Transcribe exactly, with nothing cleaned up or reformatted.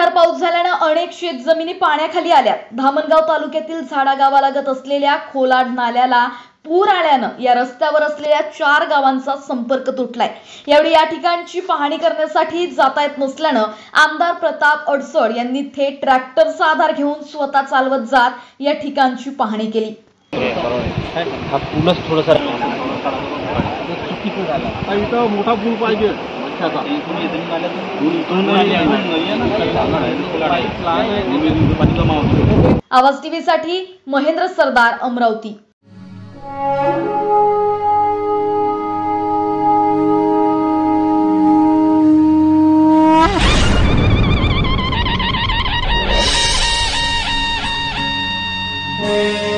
मुसळधार पाऊस झाल्यानं अनेक शेतजमिनी पाण्याखाली आल्या। धामणगाव तालुक्यातील झाडा गावालगत असलेल्या खोलाड नाल्याला पूर आल्यानं या रस्त्यावर असलेल्या चार गावांचा संपर्क तुटलाय। यावेळी या ठिकाणची पाहणी करण्यासाठी जाता येत नसल्यानं आमदार प्रताप अडसड यांनी थेट ट्रॅक्टरचा आधार घेऊन स्वतः चालवत जात या ठिकाणची पाहणी केली। हा पूलच थोडासा चुकीचं झाला। इथं मोठा पूल पाहिजे। आवाज टीव्ही साठी महेंद्र सरदार, अमरावती। Hey